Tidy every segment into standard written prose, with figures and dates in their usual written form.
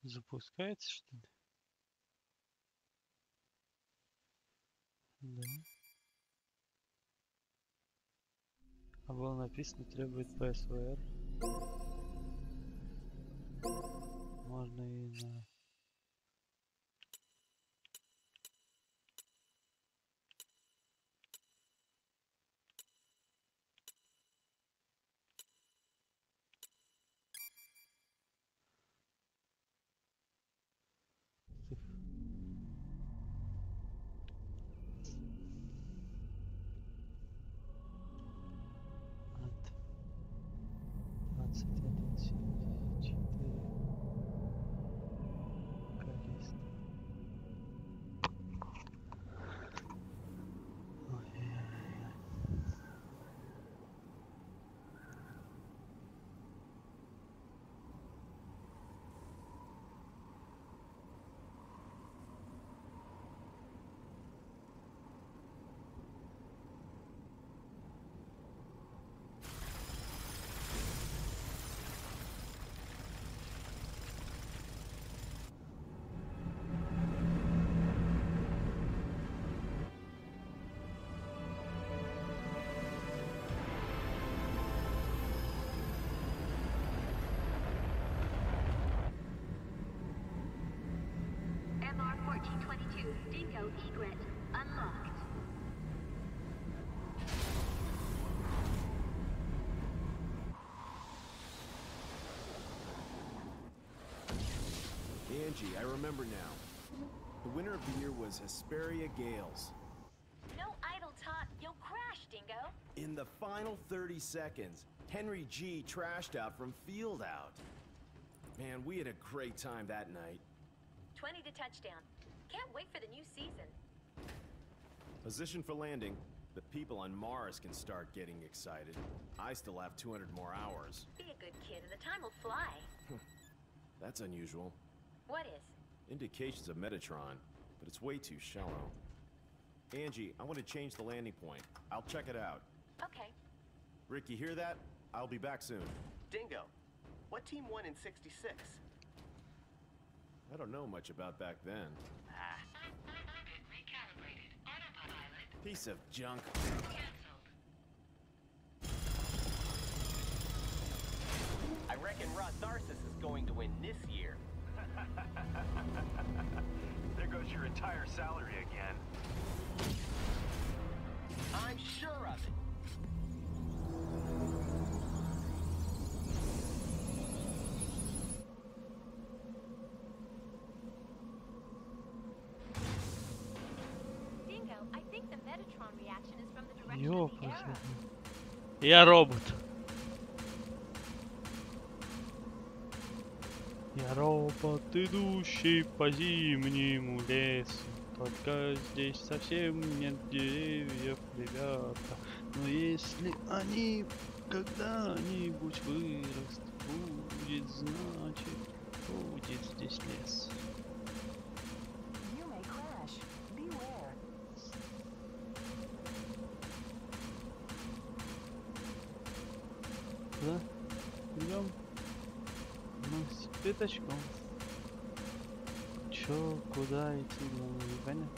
Запускается, что ли? Да. А было написано, требует PSVR. Можно и на... От 2174 количество. Ой-ой-ой. MR1422, Dingo Egret, unlocked. Angie, I remember now. The winner of the year was Hesperia Gales. No idle talk, you'll crash, Dingo. In the final 30 seconds, Henry G trashed out from field out. Man, we had a great time that night. 20 to touchdown. Can't wait for the new season. Position for landing. The people on Mars can start getting excited. I still have 200 more hours. Be a good kid and the time will fly. That's unusual. What is? Indications of Metatron, but it's way too shallow. Angie, I want to change the landing point. I'll check it out. Okay. Rick, you hear that? I'll be back soon. Dingo, what team won in '66? I don't know much about back then. Recalibrated. Autopilot Piece of junk. canceled. I reckon Rotharsis is going to win this year. There goes your entire salary again. I'm sure of it. Dingo, I think the Metatron reaction is from the direction of the Ёпрст. arrow. Я робот. Я робот, идущий по зимнему лесу. Только здесь совсем нет деревьев, ребята. Но если они когда-нибудь вырастут, будет значит, будет здесь лес. You may crash. Beware. Да? Идем. Ну, с пятачком. Чё, куда идти, ну, непонятно.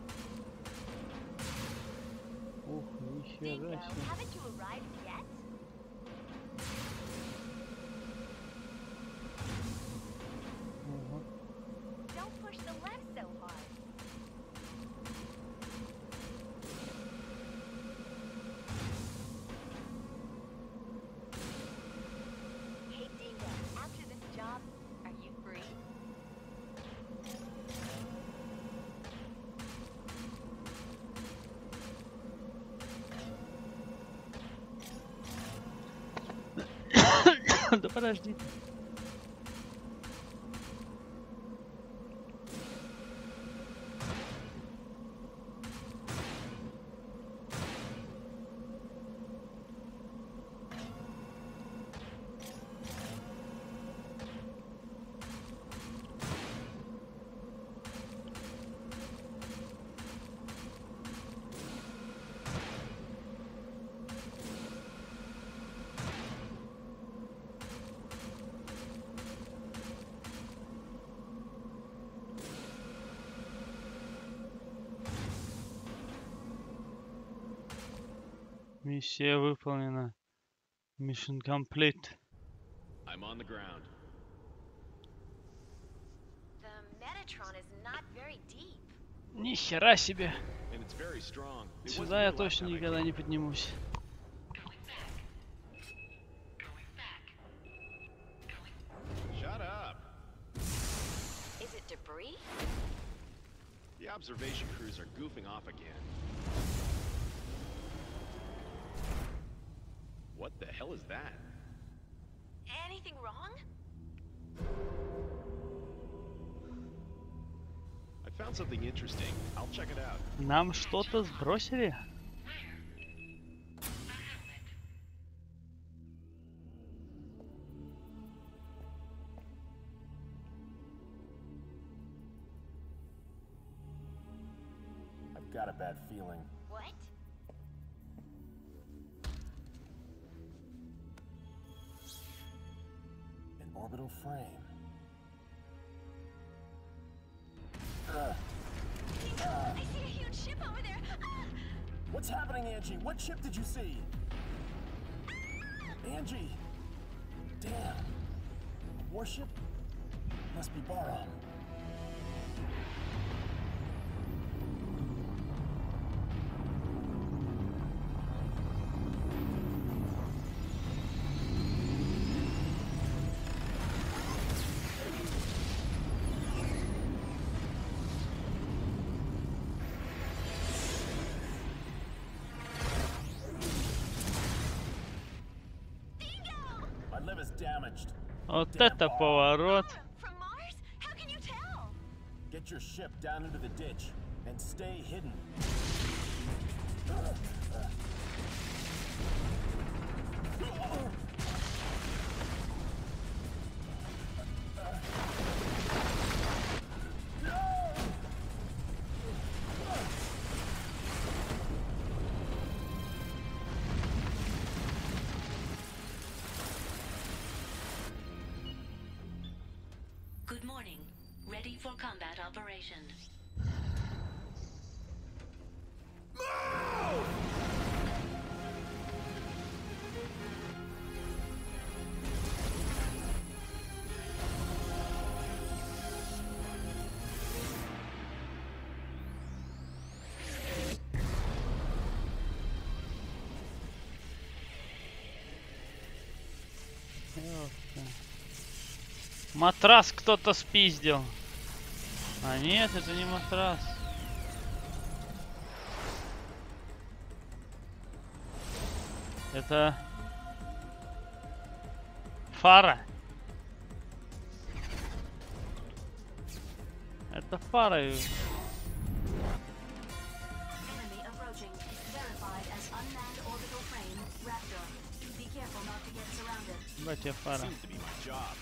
Ух, Dingo, нихера себе. haven't you arrived yet? Ага. Don't push the left so hard. Hey Dingo, after this job, are you free? Да подожди. Миссия выполнена. Mission complete. I'm on the ground. The Metatron is not very deep. Ни хера себе. And it's very strong. It wasn't Сюда я here last точно time I никогда came. не поднимусь. Going back. Going back. Going. Shut up. Is it debris? The observation crews are goofing off again. What the hell is that? Anything wrong? I found something interesting. I'll check it out. Нам что-то сбросили? I've got a bad feeling. What? An orbital frame. I see a huge ship over there. Ah! What's happening, Angie? What ship did you see? Angie! Damn. A warship? Must be Baron. My liver's damaged. Вот это поворот. From Mars? How can you tell? Get your ship down into the ditch and stay hidden. Good morning. Ready for combat operation. Матрас кто-то спиздил. А нет, это не матрас. Это фара. Это фара. Enemy approaching. Verified as unmanned orbital frame, Raptor. Be careful not to get surrounded. Батя фара. Seems to be my job.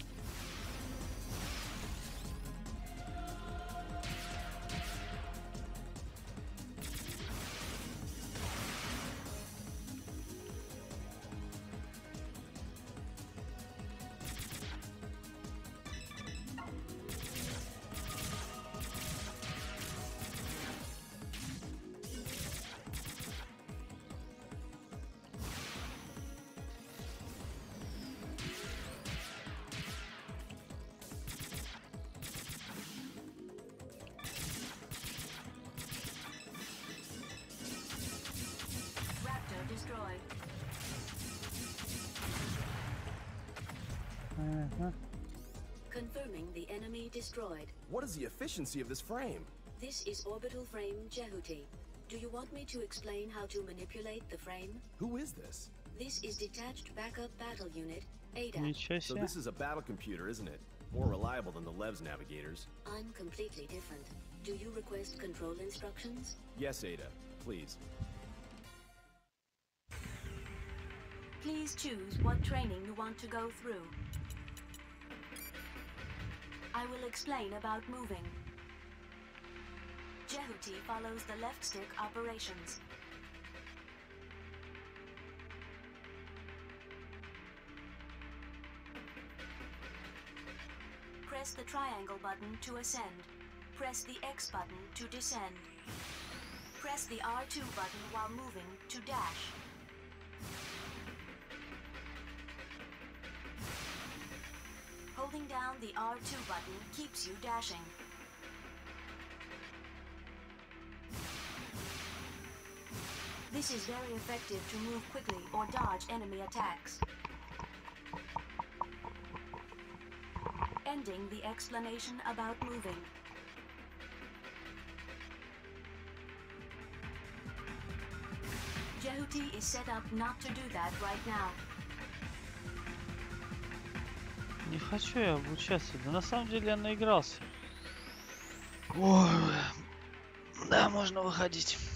Raptor destroyed. Ага. Confirming the enemy destroyed. What is the efficiency of this frame? This is orbital frame Jehuti. Do you want me to explain how to manipulate the frame? Who is this? This is detached backup battle unit, ADA. Ничего So себе. this is a battle computer, isn't it? More reliable than the Lev's navigators. I'm completely different. Do you request control instructions? Yes, Ada. Please. Please choose what training you want to go through. I will explain about moving. Jehuti follows the left stick operations. Press the triangle button to ascend. Press the X button to descend. Press the R2 button while moving to dash. Holding down the R2 button keeps you dashing. This is very effective to move quickly or dodge enemy attacks. Ending the explanation about moving. Jehuti is set up not to do that right now. Не хочу я обучаться. Да на самом деле я наигрался. Ой. Да, можно выходить.